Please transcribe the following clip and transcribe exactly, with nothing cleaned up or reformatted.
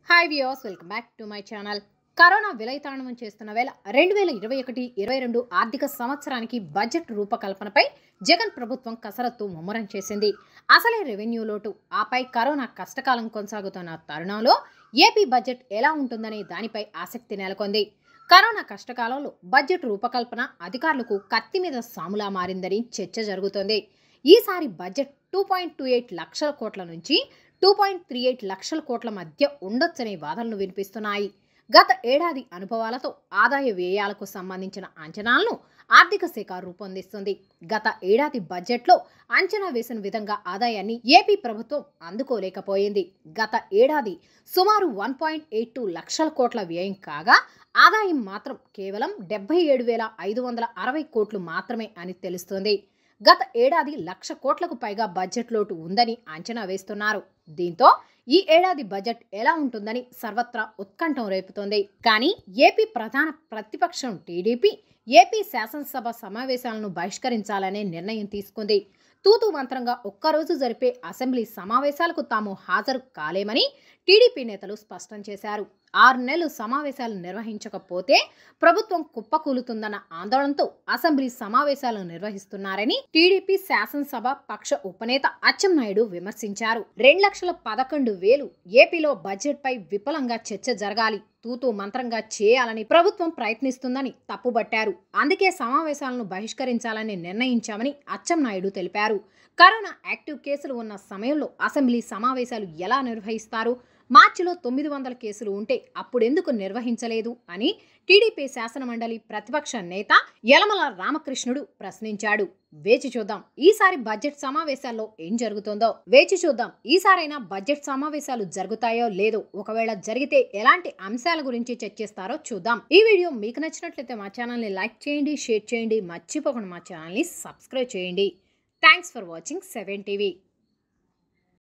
Hi viewers, welcome back to my channel. Corona విలయతాండవం చేస్తున్న వేళ రెండు వేల ఇరవై ఒకటి ఇరవై రెండు ఆర్థిక సంవత్సరానికి బడ్జెట్ రూపకల్పనపై జగన్ ప్రభుత్వం కసరత్తు ముమ్మరం చేసింది. అసలే రెవెన్యూ లోటు, ఆపై కరోనా కష్టకాలం కొనసాగుతున్న తరుణంలో ఏపీ బడ్జెట్ ఎలా ఉంటుందనే దానిపై ఆసక్తి నెలకొంది. కరోనా కష్టకాలంలో బడ్జెట్ రూపకల్పన అధికారులకు కత్తి మీద సాములా మారిందని చర్చ జరుగుతోంది. ఈసారి budget two point two eight లక్షల కోట్ల నుంచి టూ పాయింట్ త్రీ ఎయిట్ లక్షల కోట్ల మధ్య ఉండొచ్చనే వాదనలు వినిపిస్తున్నాయి. గత ఏడాది అనుభవాలతో ఆదాయ వ్యయాలకు సంబంధించిన అంచనాలను ఆర్థిక శాఖ రూపొందిస్తుంది. గత ఏడాది బడ్జెట్లో అంచనా వేసిన విధంగా ఆదాయాన్ని ఏపీ ప్రభుత్వం అందుకోలేకపోయింది. గత ఏడాది సుమారు వన్ పాయింట్ ఎయిట్ టూ లక్షల కోట్ల వ్యయం కాగా ఆదాయం మాత్రం కేవలం డెబ్బై ఏడు వేల ఐదు వందల అరవై కోట్లు మాత్రమే అని తెలుస్తుంది. గత ఏడాది లక్ష కోట్లకు పైగా బడ్జెట్ లోటు ఉందని అంచనా వేస్తున్నారు. దీంతో ఈ ఏడాది బడ్జెట్ ఎలా ఉంటుందని సర్వత్రా ఉత్కంఠం రేపుతోంది. కానీ ఏపీ ప్రధాన ప్రతిపక్షం టీడీపీ ఏపీ శాసనసభ సమావేశాలను బహిష్కరించాలనే నిర్ణయం తీసుకుంది. తూతూ మంత్రంగా ఒక్కరోజు జరిపే అసెంబ్లీ సమావేశాలకు తాము హాజరు కాలేమని టీడీపీ నేతలు స్పష్టం చేశారు. ఆరు నెలలు సమావేశాలు నిర్వహించకపోతే ప్రభుత్వం కుప్పకూలుతుందన్న ఆందోళనతో అసెంబ్లీ సమావేశాలను నిర్వహిస్తున్నారని టీడీపీ శాసనసభ పక్ష ఉపనేత అచ్చెన్నాయుడు విమర్శించారు. రెండు లక్షల పదకొండు వేలు ఏపీలో బడ్జెట్ పై విపులంగా చర్చ జరగాలి, తూతూ మంత్రంగా చేయాలని ప్రభుత్వం ప్రయత్నిస్తుందని తప్పుబట్టారు. అందుకే సమావేశాలను బహిష్కరించాలని నిర్ణయించామని అచ్చెన్నాయుడు తెలిపారు. కరోనా యాక్టివ్ కేసులు ఉన్న సమయంలో అసెంబ్లీ సమావేశాలు ఎలా నిర్వహిస్తారు? మార్చిలో తొమ్మిది వందల కేసులు ఉంటే అప్పుడెందుకు నిర్వహించలేదు అని టీడీపీ శాసనమండలి ప్రతిపక్ష నేత యలమల రామకృష్ణుడు ప్రశ్నించాడు. వేచి చూద్దాం, ఈసారి బడ్జెట్ సమావేశాల్లో ఏం జరుగుతుందో వేచి చూద్దాం. ఈసారైనా బడ్జెట్ సమావేశాలు జరుగుతాయో లేదో, ఒకవేళ జరిగితే ఎలాంటి అంశాల గురించి చర్చిస్తారో చూద్దాం. ఈ వీడియో మీకు నచ్చినట్లయితే మా ఛానల్ని లైక్ చేయండి, షేర్ చేయండి, మర్చిపోకుండా మా ఛానల్ని సబ్స్క్రైబ్ చేయండి. Thanks for watching seven TV.